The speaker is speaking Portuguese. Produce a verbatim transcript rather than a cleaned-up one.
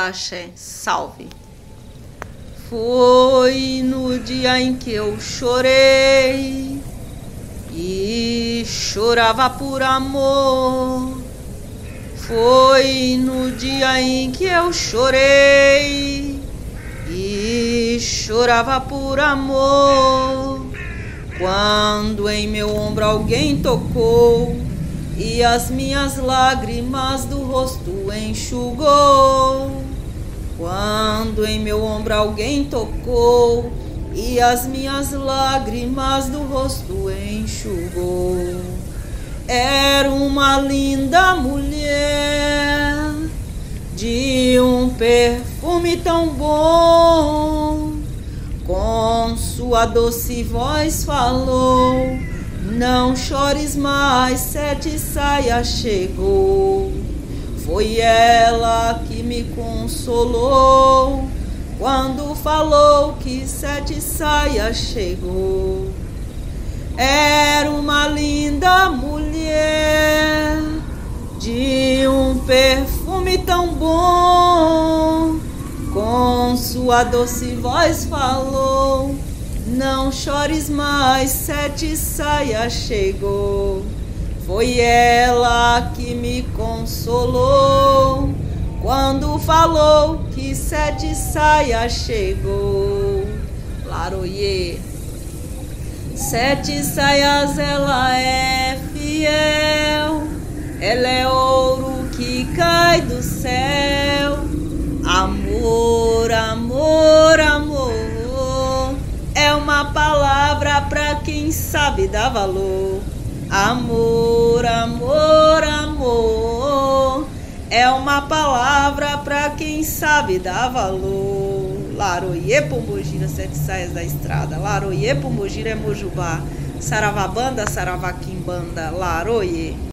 Axé, salve. Foi no dia em que eu chorei e chorava por amor. Foi no dia em que eu chorei e chorava por amor. Quando em meu ombro alguém tocou e as minhas lágrimas do rosto enxugou. Quando em meu ombro alguém tocou e as minhas lágrimas do rosto enxugou. Era uma linda mulher de um perfume tão bom. Com sua doce voz falou: não chores mais, Sete Saias chegou. Foi ela que me consolou quando falou que Sete Saias chegou. Era uma linda mulher de um perfume tão bom. Com sua doce voz falou: não chores mais, Sete Saias chegou. Foi ela que me consolou quando falou que Sete Saias chegou. Laroie. Sete Saias, ela é fiel, ela é ouro que cai do céu. Amor, amor, amor, é uma palavra pra quem sabe dar valor. Amor, amor, amor, é uma palavra pra quem sabe dar valor. Laroie, Pombogira, Sete Saias da estrada. Laroie, Pombogira é Mojubá. Saravabanda, Saravaquimbanda. Laroie.